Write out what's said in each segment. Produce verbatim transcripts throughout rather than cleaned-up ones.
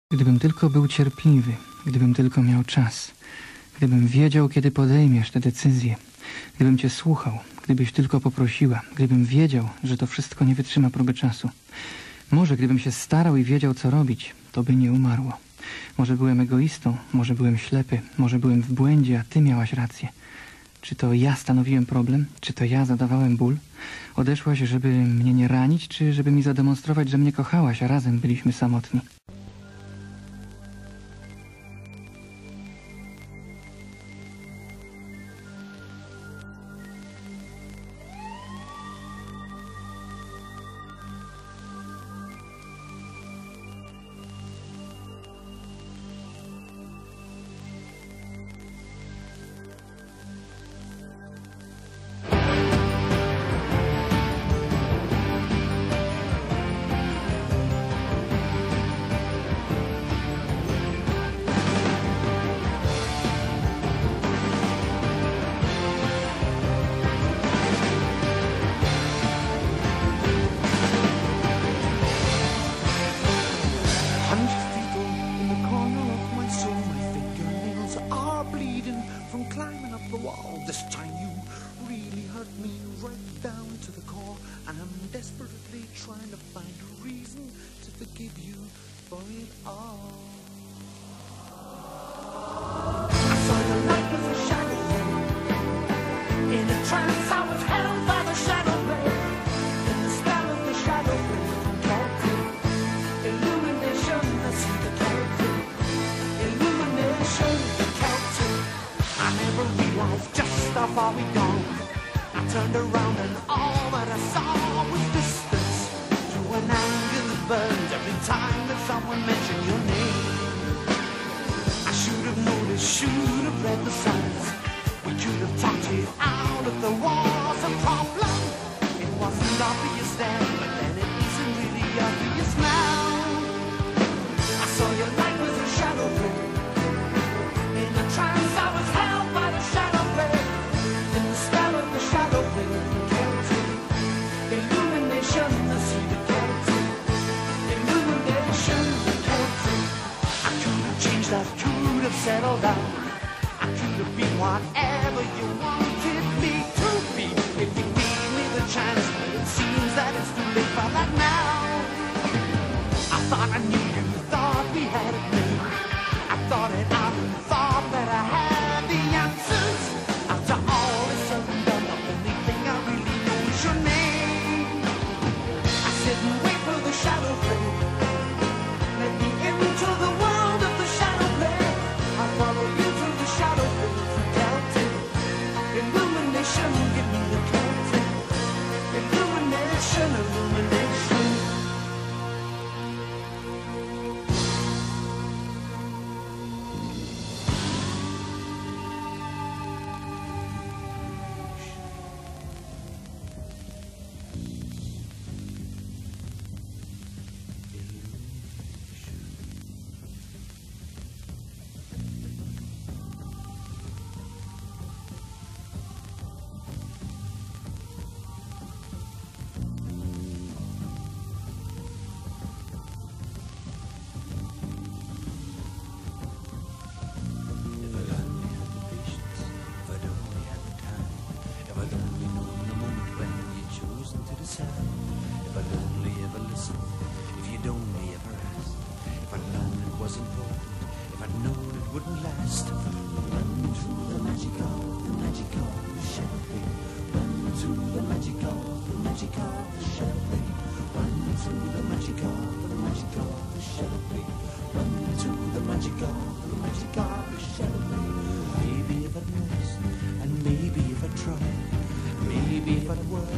Gdybym tylko był cierpliwy, gdybym tylko miał czas, gdybym wiedział, kiedy podejmiesz tę decyzję, gdybym cię słuchał, gdybyś tylko poprosiła, gdybym wiedział, że to wszystko nie wytrzyma próby czasu. Może gdybym się starał i wiedział, co robić, to by nie umarło. Może byłem egoistą, może byłem ślepy, może byłem w błędzie, a ty miałaś rację. Czy to ja stanowiłem problem? Czy to ja zadawałem ból? Odeszłaś, żeby mnie nie ranić, czy żeby mi zademonstrować, że mnie kochałaś, a razem byliśmy samotni?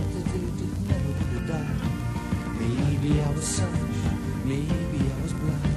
Maybe I was selfish, maybe I was blind.